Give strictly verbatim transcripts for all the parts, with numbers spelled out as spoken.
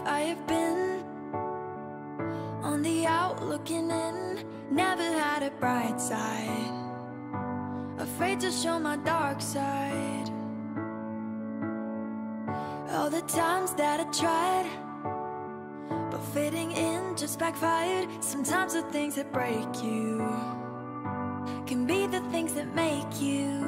I have been on the out looking in, never had a bright side, afraid to show my dark side. All the times that I tried, but fitting in just backfired. Sometimes the things that break you can be the things that make you.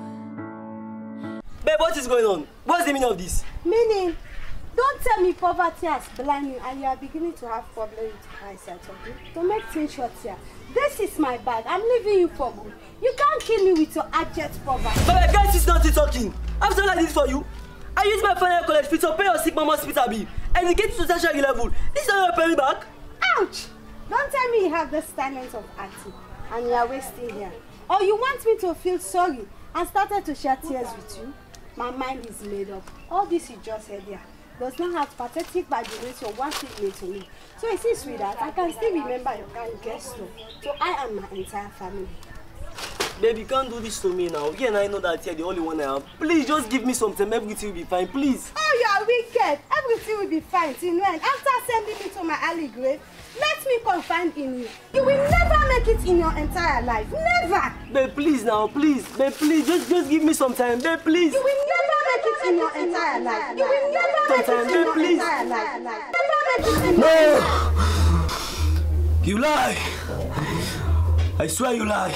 Babe, what is going on? What's the meaning of this? Meaning? Don't tell me poverty has blind you and you are beginning to have problems with eyesight, okay? Don't make things short here. This is my bag. I'm leaving you for good. You can't kill me with your abject poverty. But I guess it's not talking. After all I did for you, I used my final college fee to pay your sick mama hospital bill and you get to tertiary level. This is not your penny back. Ouch! Don't tell me you have this talent of acting and you are wasting here. Or you want me to feel sorry and started to shed tears with you? My mind is made up. All this you just said here does not have pathetic imagination one thing made to me. So you see, sweetheart, I can still remember your kind gesture. So I and my entire family. Baby, you can't do this to me now. Yeah, and I know that you're the only one I have. Please, just give me something. Everything will be fine, please. Oh, you are wicked. Everything will be fine. Till when? After sending me to my alley grave, let me confide in you. You will never make it in your entire life. Never. Babe, please now, please. Babe, please, just, just give me some time. Babe, please. You will never make it in your entire life. You will never make it in your entire life. Never make it in your entire life. You lie. I swear you lie.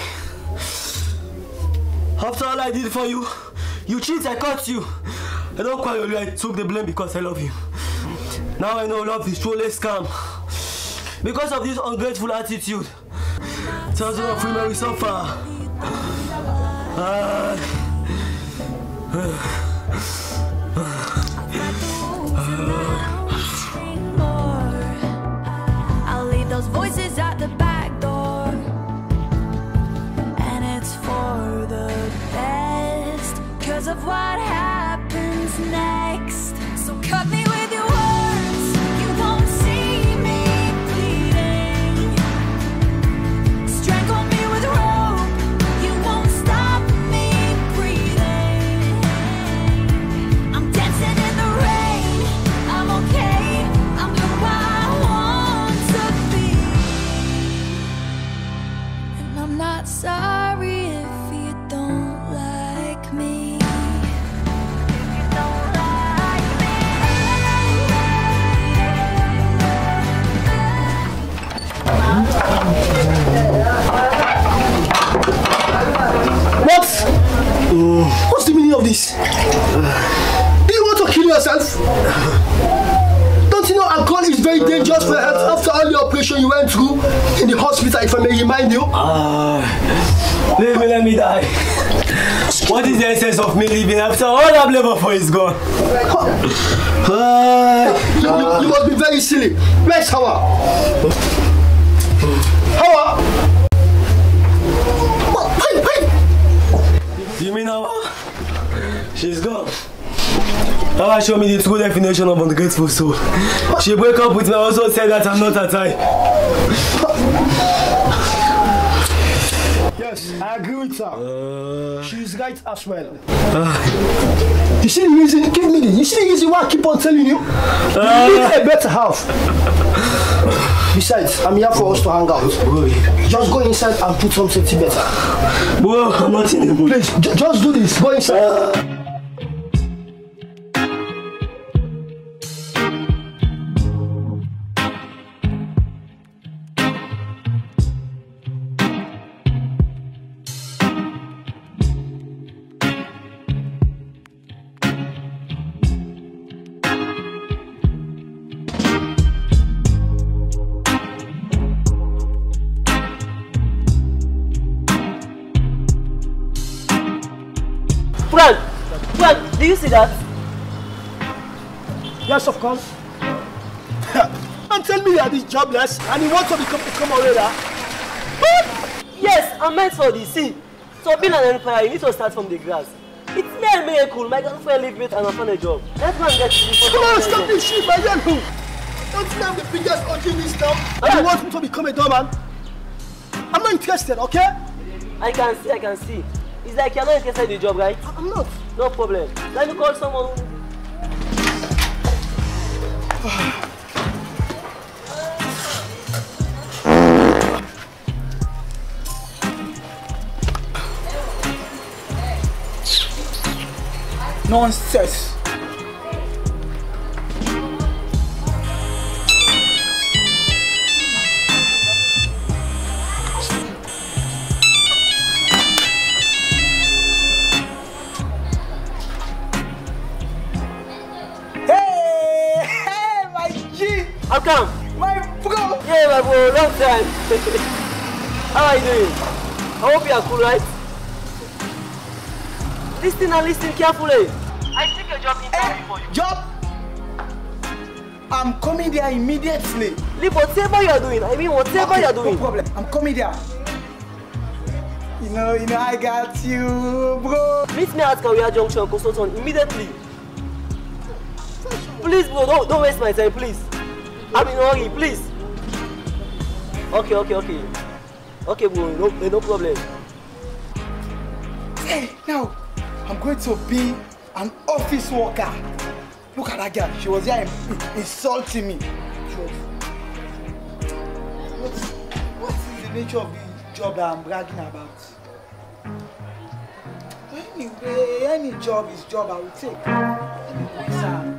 After all I did for you, you cheat, I caught you. I don't call you, I took the blame because I love you. Now I know love is truly scam. Because of this ungrateful attitude, thousands of women will suffer. Uh, I'll leave those voices at the back door, and it's for the best, cause of what happens next. So cut me with your words, you won't see me bleeding. Strangle me with rope, you won't stop me breathing. I'm dancing in the rain, I'm okay, I'm who I want to be. And I'm not sorry if you don't like me. If you don't like me. What? Uh, What's the meaning of this? Uh, Do you want to kill yourself? Don't you know alcohol is very dangerous for your health after all the operation you went through in the hospital, if I may remind you? uh, let me, let me die. What is the essence of me living after all I've labor for is gone? Uh, you, you, you must be very silly. Where's Hawa? Hawa? What? Wait, wait. You mean Hawa? She's gone. Hawa showed me the true definition of ungrateful soul. She broke up with me and also said that I'm not her type. Yes, I agree with her. Uh, She's right as well. uh, You see the reason? Give me this. You see the reason why I keep on telling you? Uh, You need a better half. Besides, I'm here for us to hang out. Just go inside and put something better. bro, I'm not in the mood. Please, j just do this. Go inside. Uh, Frank, Frank, do you see that? Yes, of course. And tell me that he's jobless and he wants to become a commander. Yes, I'm meant for this. See, so being an empire, you need to start from the grass. It's me and miracle. My girlfriend leave me and I found a job. Let man get you. Come on, stop this shit, my yellow. Don't you know I'm the biggest country in this town? And you want me to become a doorman? I'm not interested, okay? I can see, I can see. It's like you're not interested in the job, right? I'm not. No problem. Let me call someone. Nonsense. Hey, hey, my G, Alkam! my bro. Yeah, my bro, long time. How are you doing? I hope you are cool, right? Listen and listen carefully. I think your job interview for you. Job? I'm coming there immediately. Leave whatever you are doing. I mean, whatever Okay, you are doing. no problem. I'm coming there. You know, you know, I got you, bro. Meet me at Career Junction, Consultant, immediately. Please, bro, don't, don't waste my time, please. I'm in a hurry, please. Okay, okay, okay. Okay, bro, no, no problem. Hey, now, I'm going to be an office worker. Look at that girl. She was there insulting me. She was... What, what is the nature of the job that I'm bragging about? Anyway, any job is job I will take. Anyway, sir.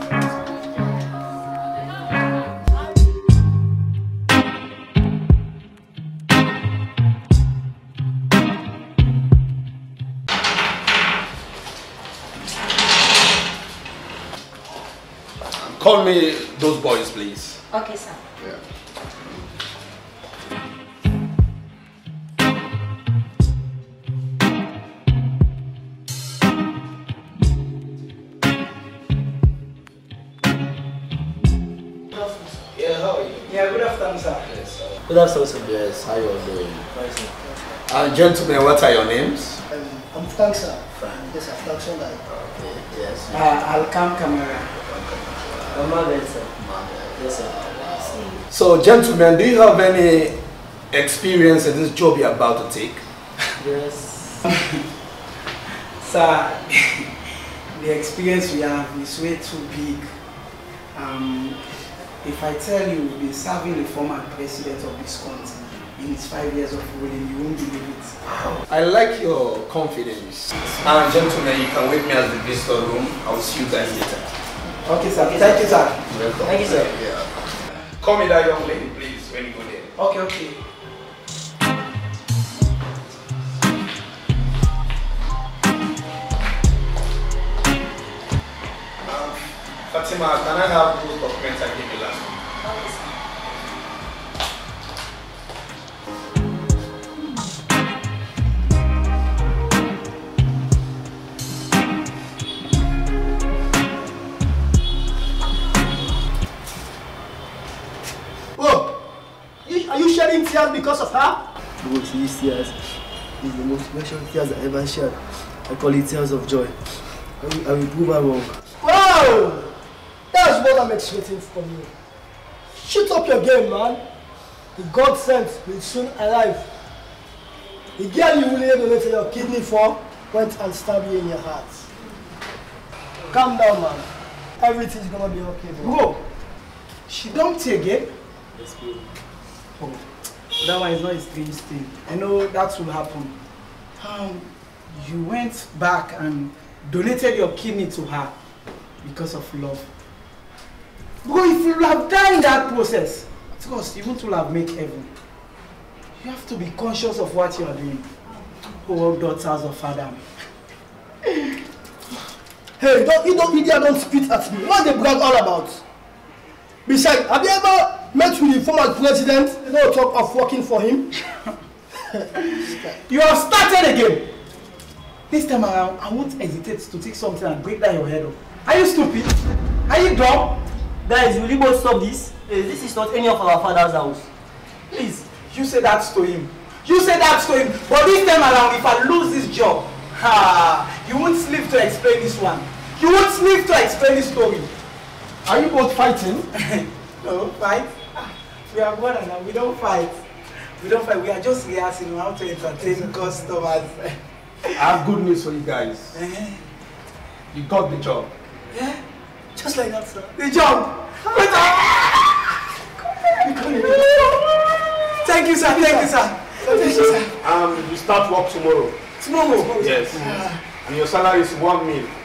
Call me those boys, please. Okay, sir. Yeah. Yeah, how are you? Yeah, good afternoon, sir. Yes, sir. Good afternoon, sir. Yes, how you all doing? Uh, gentlemen, what are your names? Um, I'm Frank, sir. Yes, sir. Frank Sundai. Okay, yes. Uh, Alkam Kamara. I'm madeit, sir. Yes, sir. So, gentlemen, do you have any experience in this job you're about to take? Yes. Sir, the experience we have is way too big. Um, if I tell you we've been serving the former president of this country in his five years of ruling, you won't believe it. I like your confidence. And gentlemen, you can wait me at the visitor room. I'll see you guys later. Okay, sir. Thank you, sir. Welcome. Thank you, sir. Yeah. Call me that young lady, please, when you go there. Okay, okay. Um, Fatima, can I have those documents I gave you last week? Okay, sir. Oh, you, are you shedding tears because of her? Bro, these tears is the most special tears I ever shed. I call it tears of joy. I will, I will prove her wrong. Wow! That's what I'm expecting from you. Shut up your game, man. The God sent will soon arrive. The girl you really donated your kidney for went and stabbed you in your heart. Calm down, man. Everything's gonna be okay, bro. Bro, she dumped you again? Yes, bro. Oh, that one is not a strange thing. I know that will happen. Um, you went back and donated your kidney to her because of love. Bro, if you have died in that process, of course, you won't have made heaven. You have to be conscious of what you are doing. Oh, daughters of Adam. Hey, don't, you don't, idiot, don't spit at me. What they brag all about? Besides, have you ever met with the former president? You know, talk of working for him? You have started again. This time around, I won't hesitate to take something and break down your head off. Are you stupid? Are you dumb? Guys, will you both stop this? Uh, this is not any of our father's house. Please. You say that to him. You say that to him. But this time around, if I lose this job, ha, you won't sleep to explain this one. You won't sleep to explain this story. Are you both fighting? No, fight? We are brother now. We don't fight. We don't fight. We are just rehearsing how to entertain customers. I have good news for you guys. You got the job. Yeah? Just like that, sir. The job. Thank you, sir. Thank you, sir. Thank you, sir. Um, you start work tomorrow. Tomorrow. Yes. And your salary is one mil.